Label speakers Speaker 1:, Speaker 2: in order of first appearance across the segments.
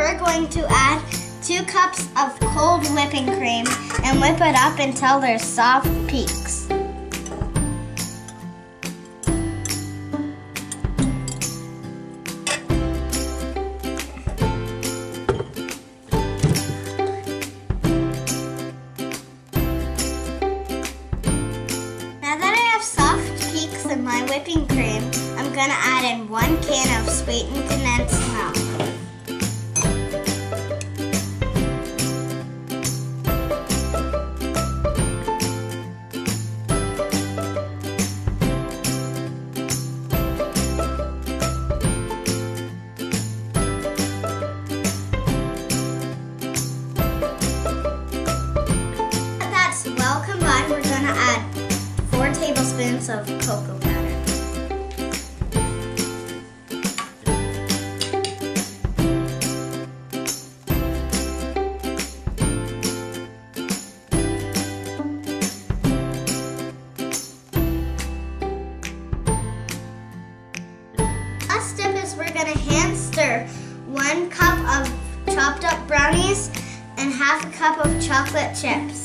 Speaker 1: we're going to add 2 cups of cold whipping cream and whip it up until there's soft peaks. Now that I have soft peaks in my whipping cream, I'm going to add in 1 can of sweetened condensed milk. That's well combined, we're going to add 4 tablespoons of cocoa powder. Last step is we're going to hand stir 1 cup of chopped up brownies and half a cup of chocolate chips.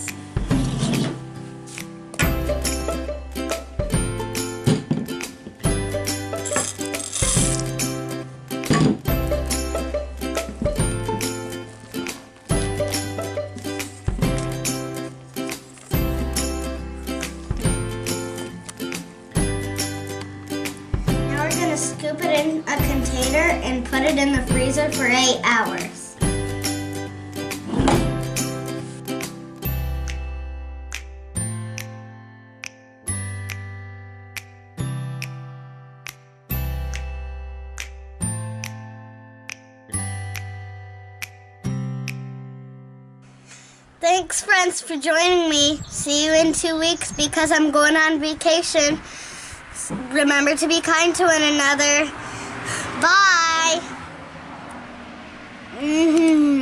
Speaker 1: Scoop it in a container and put it in the freezer for 8 hours. Thanks, friends, for joining me. See you in 2 weeks because I'm going on vacation. Remember to be kind to one another. Bye.